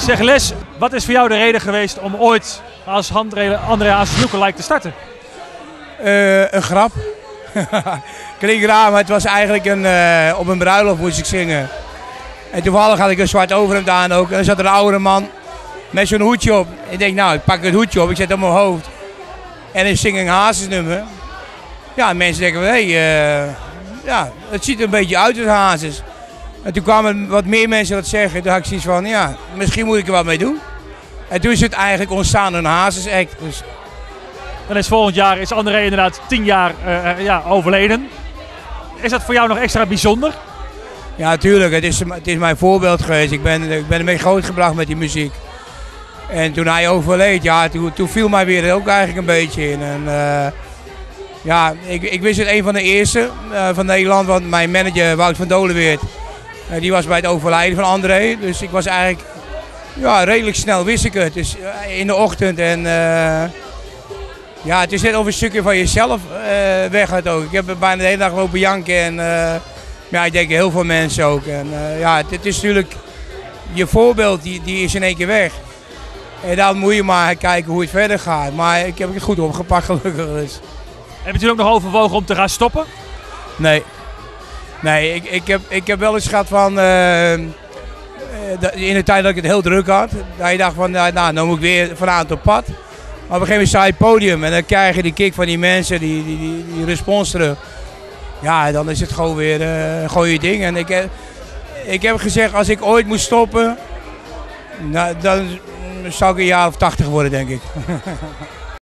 Zeg Les, wat is voor jou de reden geweest om ooit als André Hazes lookalike te starten? Een grap. Klinkt raar, maar het was eigenlijk op een bruiloft moest ik zingen. En toevallig had ik een zwart overhemd aan ook. En er zat een oudere man met zo'n hoedje op. Ik denk, nou, ik pak het hoedje op, ik zet het op mijn hoofd. En ik zing een Hazes nummer. Ja, mensen denken van, ja, het ziet er een beetje uit als Hazes. En toen kwamen wat meer mensen dat zeggen. Toen had ik zoiets van, ja, misschien moet ik er wat mee doen. En toen is het eigenlijk ontstaan een Hazes act. Dus. Dan is volgend jaar is André inderdaad 10 jaar overleden. Is dat voor jou nog extra bijzonder? Ja, natuurlijk. Het is mijn voorbeeld geweest. Ik ben ermee grootgebracht met die muziek. En toen hij overleed, ja, toen viel mij weer ook eigenlijk een beetje in. En, ja, ik wist het een van de eerste van Nederland, want mijn manager Wout van Dolenweert, die was bij het overlijden van André. Dus ik was eigenlijk, ja, redelijk snel wist ik het. Dus in de ochtend en ja, het is net of een stukje van jezelf weg gaat ook. Ik heb bijna de hele dag lopen janken en ja, ik denk heel veel mensen ook. En ja, het is natuurlijk, je voorbeeld die is in één keer weg. En dan moet je maar kijken hoe het verder gaat. Maar ik heb het goed opgepakt gelukkig. Dus. Heb je toen ook nog overwogen om te gaan stoppen? Nee. Nee, ik heb wel eens gehad van, in de tijd dat ik het heel druk had, dat je dacht van, nou, dan moet ik weer vanavond op pad. Maar op een gegeven moment sta je het podium en dan krijg je die kick van die mensen, die respons terug. Ja, dan is het gewoon weer gewoon je ding. En ik heb gezegd, als ik ooit moet stoppen, nou, dan zou ik een jaar of 80 worden, denk ik.